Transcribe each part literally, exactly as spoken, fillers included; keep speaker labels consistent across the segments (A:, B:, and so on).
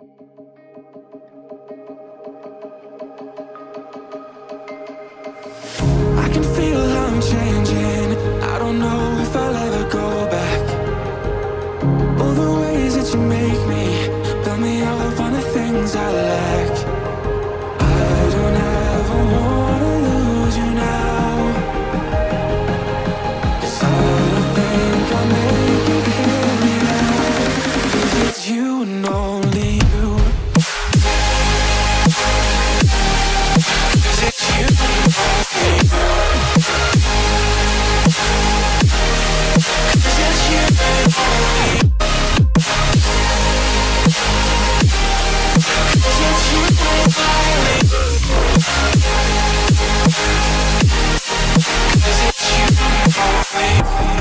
A: I can feel I'm changing. I don't know if I'll ever go back. All the ways that you make me, build me up on the things I lack. I don't ever wanna lose you now, 'cause I don't think I'll make it here without. 'Cause it's you and only you. 'Cause it's you and only you. 'Cause it's you and only you. 'Cause it's you and only you. 'Cause it's you and only you.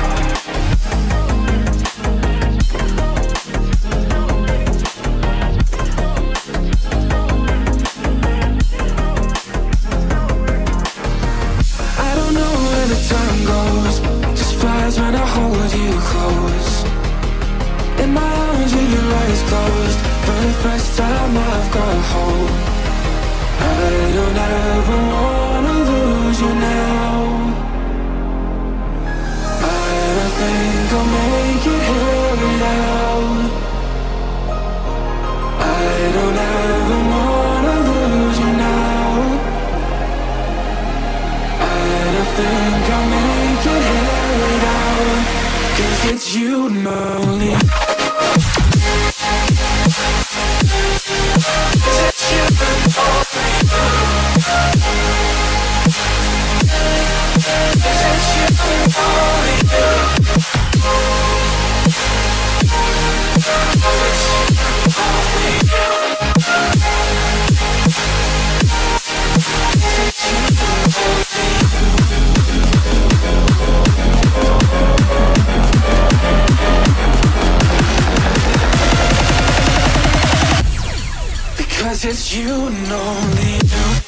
A: I don't know where the time goes, just flies when I hold you close. In my arms with your eyes closed, for the first time I've got hope. I don't ever wanna lose you now. I don't think I'll make it here without. I don't ever wanna lose you now. I don't think I'll make it here without. 'Cause it's you and only. 'Cause it's you and only you. 'Cause it's you and only you. 'Cause it's you and only you. 'Cause it's you and only you. Because it's you and only you.